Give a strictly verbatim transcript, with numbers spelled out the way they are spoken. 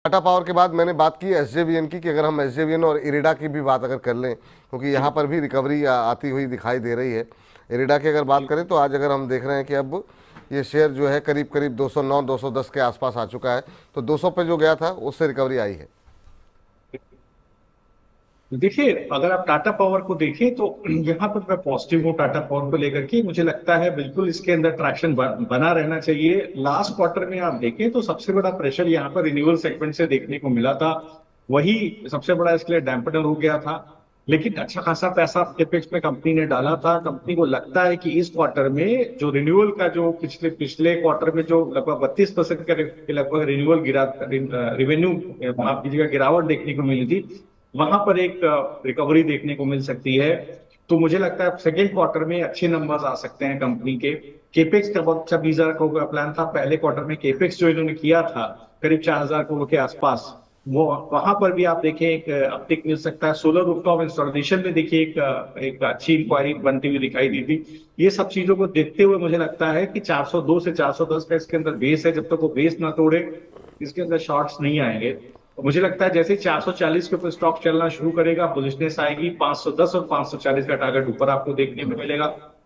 Tata power के बाद मैंने बात की एसजेवीएन की, कि अगर हम एसजेवीएन और इरिडा की भी बात अगर कर लें, क्योंकि यहाँ पर भी रिकवरी आती हुई दिखाई दे रही है। इरिडा की अगर बात करें तो आज अगर हम देख रहे हैं कि अब ये शेयर जो है करीब करीब दो सौ नौ दो सौ दस के आसपास आ चुका है, तो दो सौ पे जो गया था उससे रिकवरी आई है। देखिए, अगर आप टाटा पावर को देखें तो यहाँ पर मैं पॉजिटिव हूँ टाटा पावर को लेकर के। मुझे लगता है बिल्कुल इसके अंदर ट्रैक्शन बना रहना चाहिए। लास्ट क्वार्टर में आप देखें तो सबसे बड़ा प्रेशर यहाँ पर रिन्यूअल सेगमेंट से देखने को मिला था, वही सबसे बड़ा इसके लिए डैम्पनर हो गया था। लेकिन अच्छा खासा पैसा केपेक्स में कंपनी ने डाला था। कंपनी को लगता है कि इस क्वार्टर में जो रिन्यूअल का जो पिछले पिछले क्वार्टर में जो लगभग बत्तीस परसेंट का लगभग रिन्यूअल गिरा रेवेन्यू माफ कीजिएगा गिरावट देखने को मिली थी, वहां पर एक रिकवरी देखने को मिल सकती है। तो मुझे लगता है सेकेंड क्वार्टर में अच्छे नंबर्स आ सकते हैं कंपनी के। केपेक्स का बहुत अच्छा बीस हजार करोड़ का प्लान था। पहले क्वार्टर में केपेक्स जो इन्होंने किया था करीब चार हजार करोड़ के आसपास, वो वहां पर भी आप देखें एक अपटिक मिल सकता है। सोलर रूफटॉप इंस्टॉलेशन में देखिए एक एक अच्छी इंक्वायरी बनती हुई दिखाई दी थी। ये सब चीजों को देखते हुए मुझे लगता है कि चार सौ दो से चार सौ दस का इसके अंदर बेस है। जब तक वो बेस ना तोड़े इसके अंदर शॉर्ट्स नहीं आएंगे। तो मुझे लगता है जैसे चार सौ चालीस के ऊपर स्टॉक चलना शुरू करेगा, बुलिशनेस आएगी, पांच सौ दस और पांच सौ चालीस का टारगेट ऊपर आपको देखने को मिलेगा।